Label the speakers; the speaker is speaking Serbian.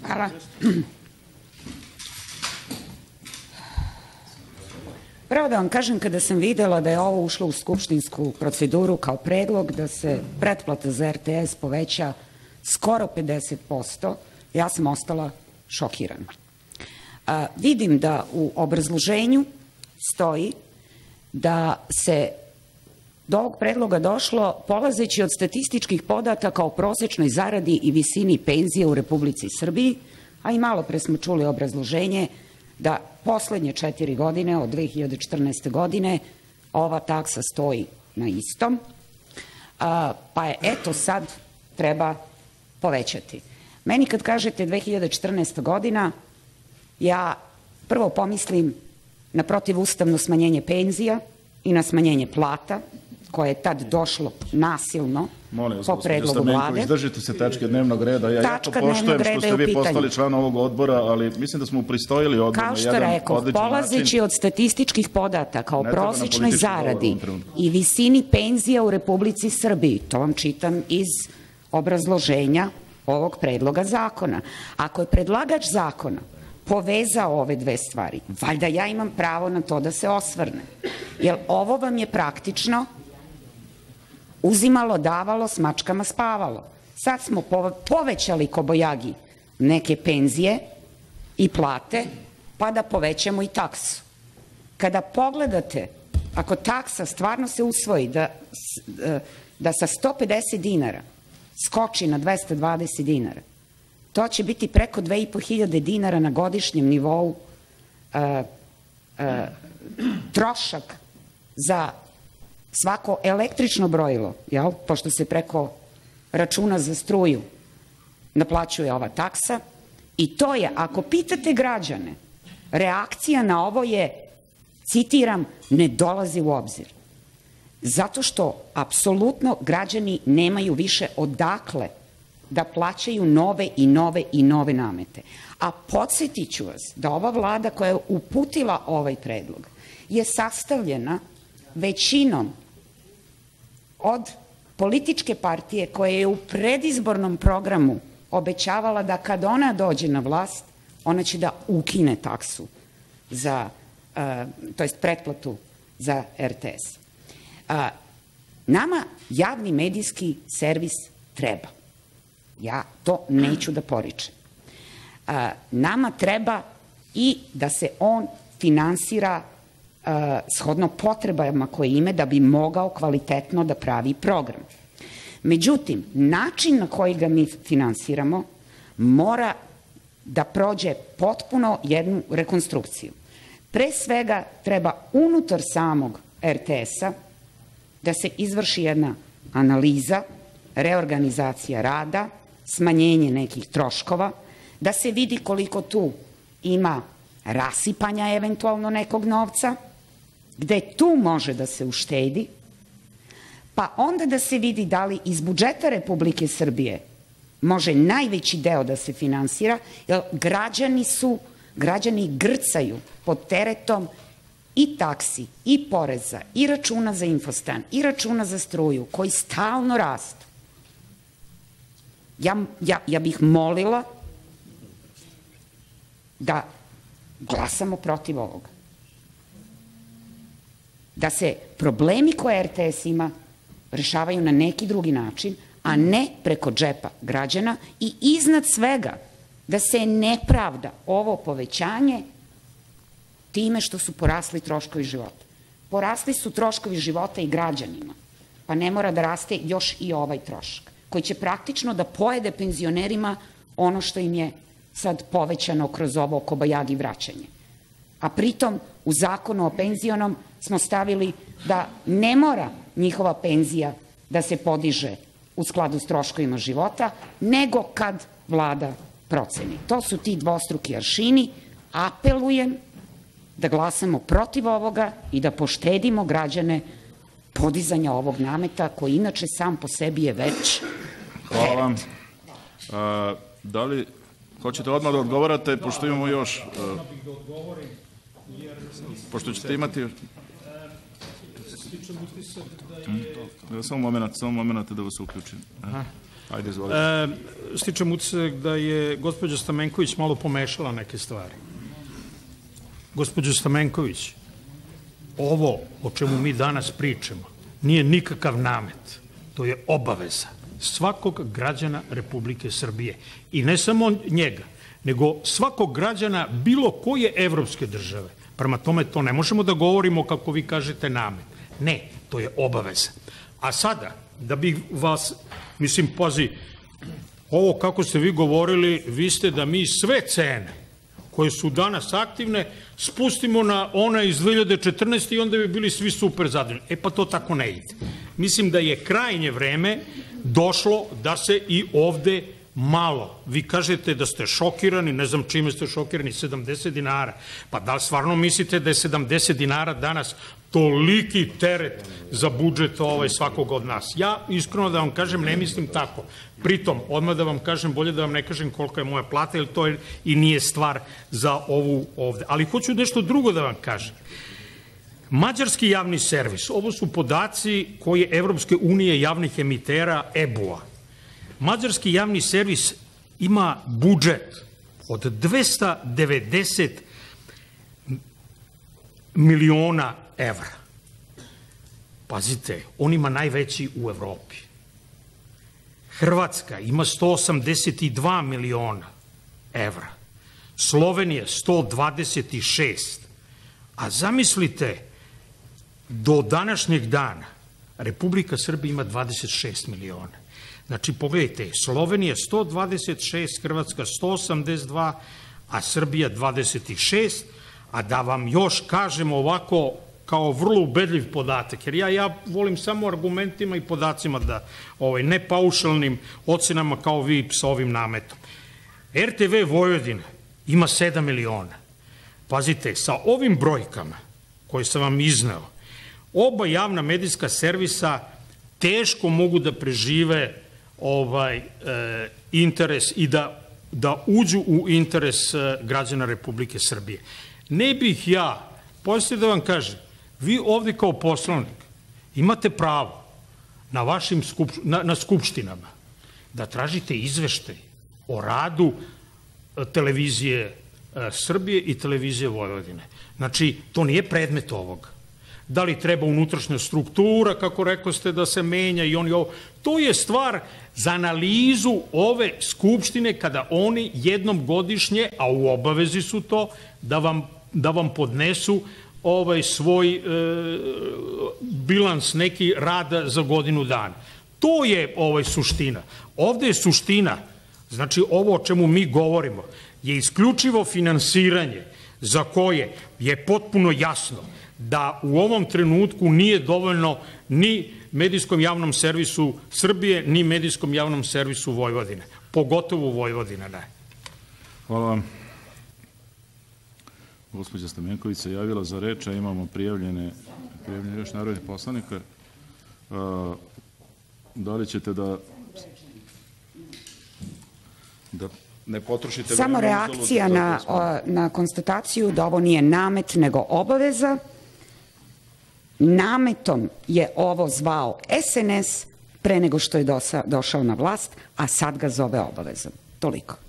Speaker 1: Hvala. Pravo da vam kažem, kada sam videla da je ovo ušlo u skupštinsku proceduru kao predlog da se pretplata za RTS poveća skoro 50%, ja sam ostala šokirana. Vidim da u obrazloženju stoji da se do ovog predloga došlo polazeći od statističkih podataka o prosečnoj zaradi i visini penzije u Republici Srbiji, a i malo pre smo čuli obrazloženje da poslednje 4 godine, od 2014. godine, ova taksa stoji na istom, pa je eto sad treba povećati. Meni kad kažete 2014. godina, ja prvo pomislim na protivustavno smanjenje penzija i na smanjenje plata, koje je tad došlo nasilno po predlogu vlade.
Speaker 2: Izdržite se tačke dnevnog reda. Ja jako poštujem što ste vi postali član ovog odbora, ali mislim da smo upristojili odbor na jedan odličan način. Kao što rekao,
Speaker 1: polazeći od statističkih podataka o prosečnoj zaradi i visini penzija u Republici Srbiji, to vam čitam iz obrazloženja ovog predloga zakona. Ako je predlagač zakona povezao ove dve stvari, valjda ja imam pravo na to da se osvrnem. Jer ovo vam je praktično uzimalo, davalo, s mačkama spavalo. Sad smo povećali kobojagi neke penzije i plate, pa da povećamo i taksu. Kada pogledate, ako taksa stvarno se usvoji da sa 150 dinara skoči na 220 dinara, to će biti preko 2.500 dinara na godišnjem nivou trošak za svako električno brojilo, pošto se preko računa za struju naplaćuje ova taksa, i to je, ako pitate građane, reakcija na ovo je, citiram, ne dolazi u obzir. Zato što apsolutno građani nemaju više odakle da plaćaju nove i nove i nove namete. A podsjetit ću vas da ova vlada koja je uputila ovaj predlog je sastavljena većinom od političke partije koja je u predizbornom programu obećavala da kad ona dođe na vlast, ona će da ukine taksu to jest pretplatu za RTS. Nama javni medijski servis treba. Ja to neću da poričem. Nama treba i da se on finansira shodno potrebama koje ima da bi mogao kvalitetno da pravi program. Međutim, način na koji ga mi finansiramo mora da prođe potpuno jednu rekonstrukciju. Pre svega treba unutar samog RTS-a da se izvrši jedna analiza, reorganizacija rada, smanjenje nekih troškova, da se vidi koliko tu ima rasipanja eventualno nekog novca, gde tu može da se uštedi, pa onda da se vidi da li iz budžeta Republike Srbije može najveći deo da se finansira, jer građani grcaju pod teretom i taksi, i poreza, i računa za infostan, i računa za struju, koji stalno rastu. Ja bih molila da glasamo protiv ovoga. Da se problemi koje RTS ima rešavaju na neki drugi način, a ne preko džepa građana, i iznad svega da se ne pravda ovo povećanje time što su porasli troškovi života. Porasli su troškovi života i građanima, pa ne mora da raste još i ovaj trošak, koji će praktično da pojede penzionerima ono što im je sad povećano kroz ovo kobajagi vraćanje. A pritom u zakonu o penzionom smo stavili da ne mora njihova penzija da se podiže u skladu s troškovima života, nego kad vlada proceni. To su ti dvostruki aršini. Apelujem da glasamo protiv ovoga i da poštedimo građane podizanja ovog nameta, koji inače sam po sebi je već...
Speaker 2: Hvala vam. Da li hoćete odmah da odgovarate, pošto imamo još... Pošto ćete imati... Samo moment da vas uključim. Ajde, izvolite.
Speaker 3: Stičem utisak da je gospođa Stamenković malo pomešala neke stvari. Gospođo Stamenković, ovo o čemu mi danas pričamo nije nikakav namet, to je obaveza svakog građana Republike Srbije. I ne samo njega, nego svakog građana bilo koje evropske države. Prema tome, to ne možemo da govorimo, kako vi kažete, namet. Ne, to je obaveza. A sada, da bih vas, mislim, pazi, ovo kako ste vi govorili, vi ste da mi sve cene koje su danas aktivne spustimo na one iz 2014. i onda bi bili svi super zadovoljni. E pa to tako ne ide. Mislim da je krajnje vreme došlo da se i ovde malo. Vi kažete da ste šokirani, ne znam čime ste šokirani, 70 dinara. Pa da li stvarno mislite da je 70 dinara danas toliki teret za budžet svakog od nas? Ja, iskreno da vam kažem, ne mislim tako. Pritom, odmah da vam kažem, bolje da vam ne kažem kolika je moja plata, jer to i nije stvar za ovu ovde. Ali hoću nešto drugo da vam kažem. Mađarski javni servis, ovo su podaci koje Evropske unije javnih emitera EBU-a. Mađarski javni servis ima budžet od 290 miliona evra. Pazite, on ima najveći u Evropi. Hrvatska ima 182 miliona evra. Slovenija 126. A zamislite, do današnjeg dana Republika Srbija ima 26 miliona. Znači, pogledajte, Slovenija 126, Hrvatska 182, a Srbija 26, a da vam još kažem ovako kao vrlo ubedljiv podatak, jer ja volim samo argumentima i podacima da, ne paušalnim ocenama kao vi sa ovim nametom. RTV Vojvodina ima 7 miliona. Pazite, sa ovim brojkama koje sam vam izneo, oba javna medijska servisa teško mogu da prežive interes i da uđu u interes građana Republike Srbije. Ne bih ja, poslije da vam kažem, vi ovde kao poslanik imate pravo na skupštinama da tražite izveštaj o radu televizije Srbije i televizije Vojvodine. Znači, to nije predmet ovoga. Da li treba unutrašnja struktura, kako rekao ste, da se menja i oni ovo. To je stvar za analizu ove skupštine kada oni jednom godišnje, a u obavezi su to, da vam podnesu svoj bilans neki rada za godinu dana. To je suština. Ovde je suština, znači ovo o čemu mi govorimo, je isključivo finansiranje za koje je potpuno jasno da u ovom trenutku nije dovoljno ni medijskom javnom servisu Srbije, ni medijskom javnom servisu Vojvodine. Pogotovo Vojvodina, ne.
Speaker 2: Hvala vam. Gospođa Stamenković se javila za reč, a imamo prijavljene još narodnih poslanika. Da li ćete da ne potrošite...
Speaker 1: Samo reakcija na konstataciju da ovo nije namet, nego obaveza. Nametom je ovo zvao SNS pre nego što je došao na vlast, a sad ga zove obavezom. Toliko.